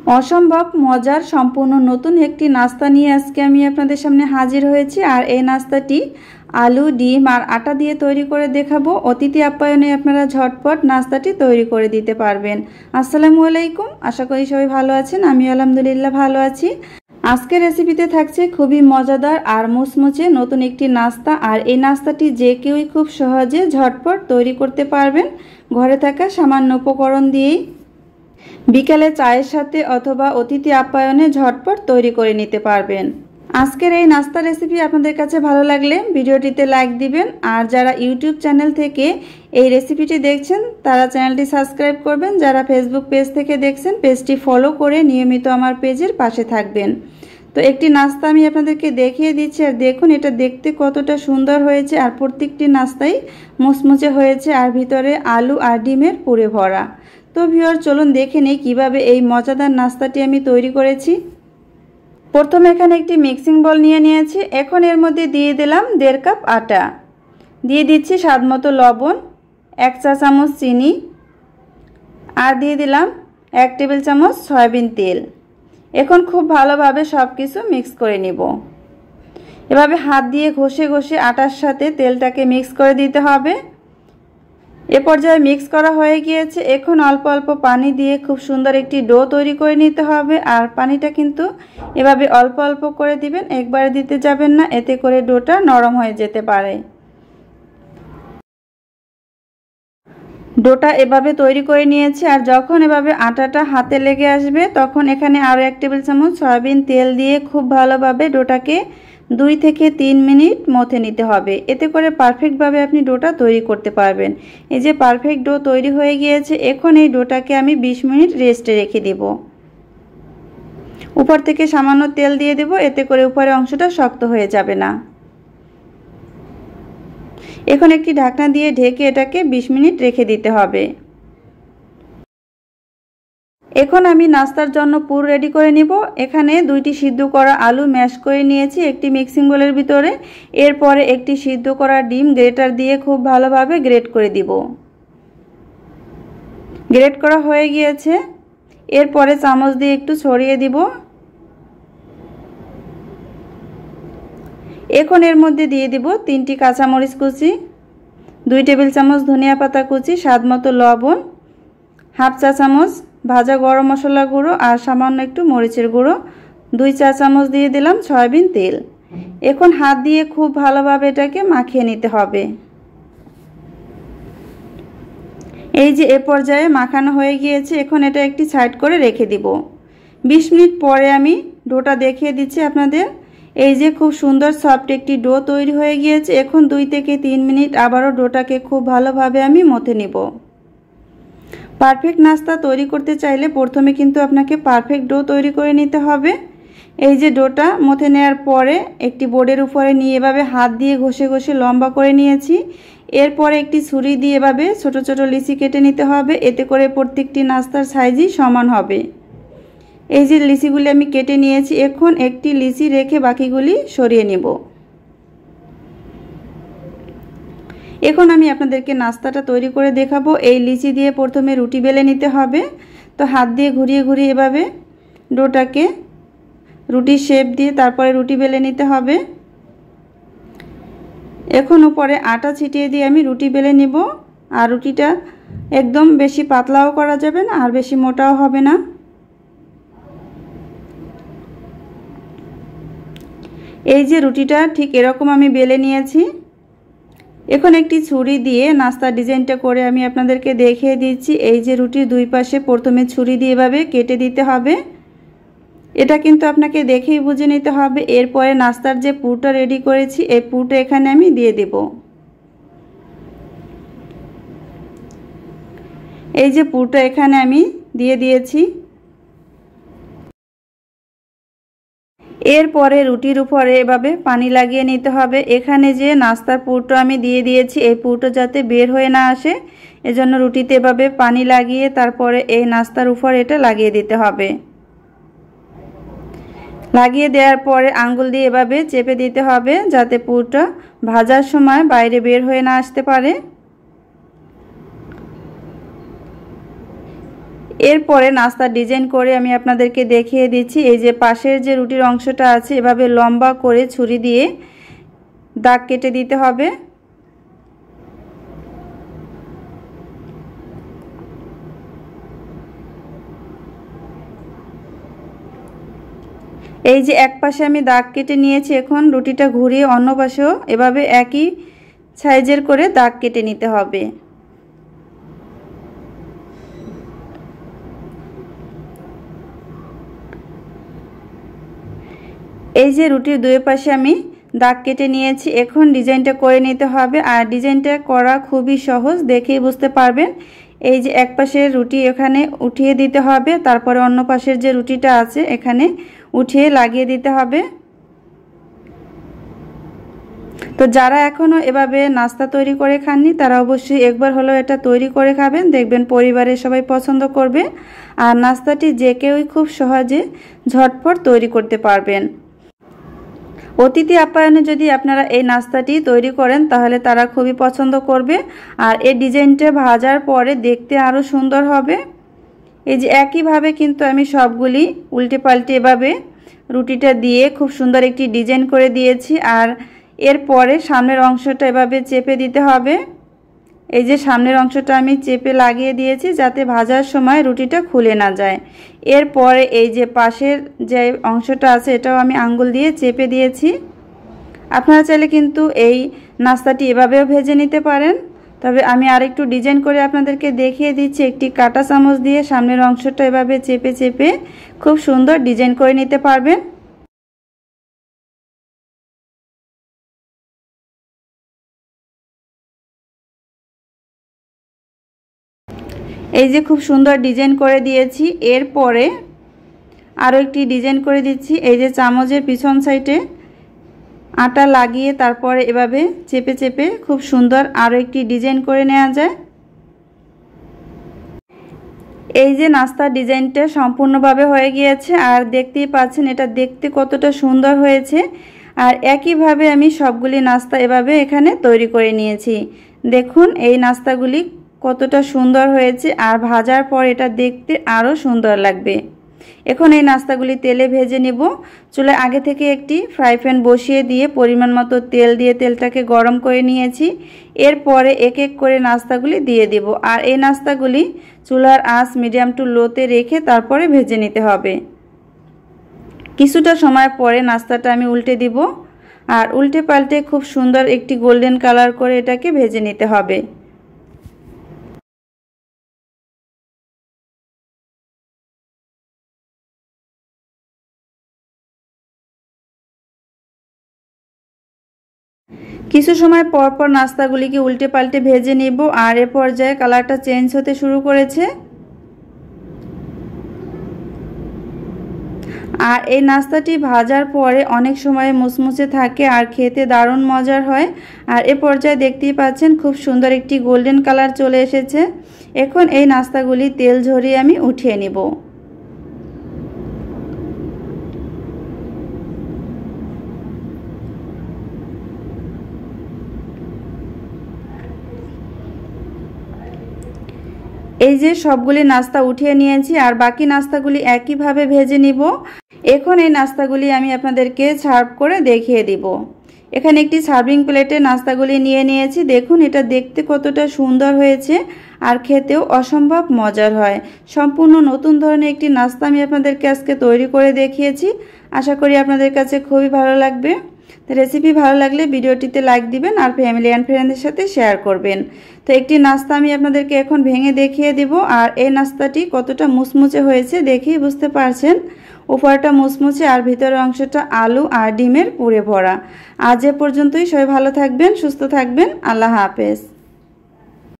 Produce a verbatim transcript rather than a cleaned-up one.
असम्भव मजार सम्पूर्ण नतून एकटी नास्ता निये आजके आमी आपनादेर सामने हाजिर हयेछि। आर एई नास्ताटी आलू डिम और आटा दिए तैरी करे देखाबो। अतिथि आप्यायने आपनारा झटपट नास्ताटी तैरी करे दिते पारबेन। आसलामु आलाइकुम, आशा करी सबाई भालो आछेन। आमी आलहामदुलिल्लाह भालो आछि। आजकेर रेसिपिते थाकছে খুবই মজাদার আর মুচমুচে নতুন একটি নাস্তা। আর এই নাস্তাটি যে কেউই খুব সহজে ঝটপট তৈরি করতে পারবেন ঘরে থাকা সামান্য উপকরণ দিয়েই। বিকালে চায়ের সাথে অথবা অতিথি আপ্যায়নে ঝটপট তৈরি করে নিতে পারবেন। আজকের এই নাস্তা রেসিপি আপনাদের কাছে ভালো লাগলে ভিডিওটিতে লাইক দিবেন। আর যারা ইউটিউব চ্যানেল থেকে এই রেসিপিটি দেখছেন তারা চ্যানেলটি সাবস্ক্রাইব করবেন। যারা ফেসবুক পেজ থেকে দেখছেন পেজটি ফলো করে নিয়মিত আমার পেজের পাশে থাকবেন। তো একটি নাস্তা আমি আপনাদেরকে দেখিয়ে দিচ্ছি। আর দেখুন এটা দেখতে কতটা সুন্দর হয়েছে। আর প্রত্যেকটি নাস্তাই মুচমুচে হয়েছে আর ভিতরে আলু আর ডিমের পুরে ভরা। তো ভিউয়ার চলুন দেখে নেই কিভাবে এই মজাদার নাস্তাটি আমি তৈরি করেছি। প্রথমে এখানে একটি মিক্সিং বল নিয়ে নিয়েছি। এখন এর মধ্যে দিয়ে দিলাম দেড় কাপ আটা, দিয়ে দিচ্ছি স্বাদমতো লবণ, এক চা চামচ চিনি আর দিয়ে দিলাম এক টেবিল চামচ সয়াবিন তেল। এখন খুব ভালোভাবে সব কিছু মিক্স করে নিব। এভাবে হাত দিয়ে ঘষে ঘষে আটার সাথে তেলটাকে মিক্স করে দিতে হবে। এ পর্যায়ে মিক্স করা হয়ে গিয়েছে। এখন অল্প অল্প পানি দিয়ে খুব সুন্দর একটি ডো তৈরি করে নিতে হবে। আর পানিটা কিন্তু এভাবে অল্প অল্প করে দিবেন, একবারে দিতে যাবেন না, এতে করে ডোটা নরম হয়ে যেতে পারে। ডোটা এভাবে তৈরি করে নিয়েছি। আর যখন এভাবে আটাটা হাতে লেগে আসবে তখন এখানে আরও এক টেবিল চামচ সয়াবিন তেল দিয়ে খুব ভালোভাবে ডোটাকে দুই থেকে তিন মিনিট মথে নিতে হবে। এতে করে পারফেক্টভাবে আপনি ডোটা তৈরি করতে পারবেন। এই যে পারফেক্ট ডো তৈরি হয়ে গিয়েছে। এখন এই ডোটাকে আমি বিশ মিনিট রেস্টে রেখে দেব। উপর থেকে সামান্য তেল দিয়ে দেব, এতে করে উপরের অংশটা শক্ত হয়ে যাবে না। এখন একটি ঢাকনা দিয়ে ঢেকে এটাকে বিশ মিনিট রেখে দিতে হবে। এখন আমি নাস্তার জন্য পুর রেডি করে নিব। এখানে দুইটি সিদ্ধ করা আলু ম্যাশ করে নিয়েছি একটি মিক্সিং বোলের ভিতরে। এরপরে একটি সিদ্ধ করা ডিম গ্রেটার দিয়ে খুব ভালোভাবে গ্রেট করে দিব। গ্রেট করা হয়ে গিয়েছে। এরপরে চামচ দিয়ে একটু ছড়িয়ে দিব। এখন এর মধ্যে দিয়ে দিব তিনটি কাঁচামরিচ কুচি, দুই টেবিল চামচ ধনিয়া পাতা কুচি, স্বাদমতো লবণ, হাফ চা চামচ ভাজা গরম মশলা গুঁড়ো আর সামান্য একটু মরিচের গুঁড়ো, দুই চা চামচ দিয়ে দিলাম সয়াবিন তেল। এখন হাত দিয়ে খুব ভালোভাবে এটাকে মাখিয়ে নিতে হবে। এই যে এ পর্যায়ে মাখানো হয়ে গিয়েছে। এখন এটা একটি সাইড করে রেখে দিব। বিশ মিনিট পরে আমি ডোটা দেখিয়ে দিচ্ছি আপনাদের। এই যে খুব সুন্দর সফট একটি ডো তৈরি হয়ে গিয়েছে। এখন দুই থেকে তিন মিনিট আবারও ডোটাকে খুব ভালোভাবে আমি মথে নিব। পারফেক্ট নাস্তা তৈরি করতে চাইলে প্রথমে কিন্তু আপনাকে পারফেক্ট ডো তৈরি করে নিতে হবে। এই যে ডোটা মথে নেওয়ার পরে একটি বোর্ডের উপরে নিয়ে এভাবে হাত দিয়ে ঘষে ঘষে লম্বা করে নিয়েছি। এরপরে একটি ছুরি দিয়ে এভাবে ছোট ছোট লিচি কেটে নিতে হবে। এতে করে প্রত্যেকটি নাস্তার সাইজই সমান হবে। এই যে লিচিগুলি আমি কেটে নিয়েছি। এখন একটি লিচি রেখে বাকিগুলি সরিয়ে নেব। এখন আমি আপনাদেরকে নাস্তাটা তৈরি করে দেখাবো। এই লিচি দিয়ে প্রথমে রুটি বেলে নিতে হবে। তো হাত দিয়ে ঘুরিয়ে ঘুরিয়ে এভাবে ডোটাকে রুটির শেপ দিয়ে তারপরে রুটি বেলে নিতে হবে। এখন উপরে আটা ছিটিয়ে দিয়ে আমি রুটি বেলে নিব। আর রুটিটা একদম বেশি পাতলাও করা যাবে না আর বেশি মোটাও হবে না। এই যে রুটিটা ঠিক এরকম আমি বেলে নিয়েছি। এখন একটি ছুরি দিয়ে নাস্তার ডিজাইনটা করে আমি আপনাদেরকে দেখিয়ে দিচ্ছি। এই যে রুটির দুই পাশে প্রথমে ছুরি দিয়ে এভাবে কেটে দিতে হবে। এটা কিন্তু আপনাকে দেখেই বুঝে নিতে হবে। এরপরে নাস্তার যে পুরটা রেডি করেছি এই পুরটা এখানে আমি দিয়ে দেব। এই যে পুরটা এখানে আমি দিয়ে দিয়েছি। এরপরে রুটির উপরে এভাবে পানি লাগিয়ে নিতে হবে। এখানে যে নাস্তার পুরটা আমি দিয়ে দিয়েছি এই পুরটা যাতে বের হয়ে না আসে এজন্য রুটিতে এভাবে পানি লাগিয়ে তারপরে এই নাস্তার উপর এটা লাগিয়ে দিতে হবে। লাগিয়ে দেওয়ার পরে আঙ্গুল দিয়ে এভাবে চেপে দিতে হবে যাতে পুরটা ভাজার সময় বাইরে বের হয়ে না আসতে পারে। এরপরে নাস্তার ডিজাইন করে আমি আপনাদেরকে দেখিয়ে দিচ্ছি। এই যে পাশের যে রুটির অংশটা আছে এভাবে লম্বা করে ছুরি দিয়ে দাগ কেটে দিতে হবে। এই যে এক পাশে আমি দাগ কেটে নিয়েছি, এখন রুটিটা ঘুরিয়ে অন্য পাশেও এভাবে একই সাইজের করে দাগ কেটে নিতে হবে। এই যে রুটির দুই পাশে আমি দাগ কেটে নিয়েছি, এখন ডিজাইনটা করে নিতে হবে। আর ডিজাইনটা করা খুবই সহজ, দেখেই বুঝতে পারবেন। এই যে এক পাশের রুটি এখানে উঠিয়ে দিতে হবে, তারপরে অন্য পাশের যে রুটিটা আছে এখানে উঠিয়ে লাগিয়ে দিতে হবে। তো যারা এখনো এভাবে নাস্তা তৈরি করে খাননি তারা অবশ্যই একবার হলেও এটা তৈরি করে খাবেন, দেখবেন পরিবারের সবাই পছন্দ করবে। আর নাস্তাটি যে কেউই খুব সহজে ঝটপট তৈরি করতে পারবেন। অতিথি আপ্যায়নে যদি আপনারা এই নাস্তাটি তৈরি করেন তাহলে তারা খুবই পছন্দ করবে। আর এই ডিজাইনটা ভাজার পরে দেখতে আরও সুন্দর হবে। এই যে একইভাবে কিন্তু আমি সবগুলি উল্টে পাল্টে এভাবে রুটিটা দিয়ে খুব সুন্দর একটি ডিজাইন করে দিয়েছি। আর এরপরে সামনের অংশটা এভাবে চেপে দিতে হবে। এই যে সামনের অংশটা আমি চেপে লাগিয়ে দিয়েছি যাতে ভাজার সময় রুটিটা খুলে না যায়। এরপরে এই যে পাশের যে অংশটা আছে এটাও আমি আঙ্গুল দিয়ে চেপে দিয়েছি। আপনারা চাইলে কিন্তু এই নাস্তাটি এভাবেও ভেজে নিতে পারেন, তবে আমি আরেকটু ডিজাইন করে আপনাদেরকে দেখিয়ে দিচ্ছি। একটি কাঁটা চামচ দিয়ে সামনের অংশটা এভাবে চেপে চেপে খুব সুন্দর ডিজাইন করে নিতে পারবেন। এই যে খুব সুন্দর ডিজাইন করে দিয়েছি। এরপরে আরও একটি ডিজাইন করে দিচ্ছি। এই যে চামচের পিছন সাইডে আটা লাগিয়ে তারপরে এভাবে চেপে চেপে খুব সুন্দর আরও একটি ডিজাইন করে নেওয়া যায়। এই যে নাস্তার ডিজাইনটা সম্পূর্ণভাবে হয়ে গিয়েছে, আর দেখতেই পাচ্ছেন এটা দেখতে কতটা সুন্দর হয়েছে। আর একইভাবে আমি সবগুলি নাস্তা এভাবে এখানে তৈরি করে নিয়েছি। দেখুন এই নাস্তাগুলি কতটা সুন্দর হয়েছে, আর ভাজার পর এটা দেখতে আরও সুন্দর লাগবে। এখন এই নাস্তাগুলি তেলে ভেজে নিব। চুলায় আগে থেকে একটি ফ্রাই প্যান বসিয়ে দিয়ে পরিমাণ মতো তেল দিয়ে তেলটাকে গরম করে নিয়েছি। এরপরে এক এক করে নাস্তাগুলি দিয়ে দিব। আর এই নাস্তাগুলি চুলার আঁচ মিডিয়াম টু লোতে রেখে তারপরে ভেজে নিতে হবে। কিছুটা সময় পরে নাস্তাটা আমি উল্টে দিব, আর উল্টে পাল্টে খুব সুন্দর একটি গোল্ডেন কালার করে এটাকে ভেজে নিতে হবে। কিছু সময় পর পর নাস্তাগুলিকে উল্টে পাল্টে ভেজে নিব। আর এ পর্যায়ে কালারটা চেঞ্জ হতে শুরু করেছে। আর এই নাস্তাটি ভাজার পরে অনেক সময় মুচমুচে থাকে আর খেতে দারুণ মজার হয়। আর এ পর্যায়ে দেখতেই পাচ্ছেন খুব সুন্দর একটি গোল্ডেন কালার চলে এসেছে। এখন এই নাস্তাগুলি তেল ঝরিয়ে আমি উঠিয়ে নিব। এই যে সবগুলি নাস্তা উঠিয়ে নিয়েছি, আর বাকি নাস্তাগুলি একইভাবে ভেজে নিব। এখন এই নাস্তাগুলি আমি আপনাদেরকে সার্ভ করে দেখিয়ে দিব। এখানে একটি সার্ভিং প্লেটে নাস্তাগুলি নিয়ে নিয়েছি। দেখুন এটা দেখতে কতটা সুন্দর হয়েছে, আর খেতেও অসম্ভব মজার হয়। সম্পূর্ণ নতুন ধরনের একটি নাস্তা আমি আপনাদেরকে আজকে তৈরি করে দেখিয়েছি। আশা করি আপনাদের কাছে খুবই ভালো লাগবে। তো রেসিপি ভালো লাগলে ভিডিওটিতে লাইক দিবেন আর ফ্যামিলি অ্যান্ড ফ্রেন্ডদের সাথে শেয়ার করবেন। তো একটি নাস্তা আমি আপনাদেরকে এখন ভেঙে দেখিয়ে দিব। আর এই নাস্তাটি কতটা মুচমুচে হয়েছে দেখেই বুঝতে পারছেন। উপরটা মুচমুচে আর ভিতরের অংশটা আলু আর ডিমের পুরে ভরা। আজ এ পর্যন্তই। সবাই ভালো থাকবেন, সুস্থ থাকবেন। আল্লাহ হাফেজ।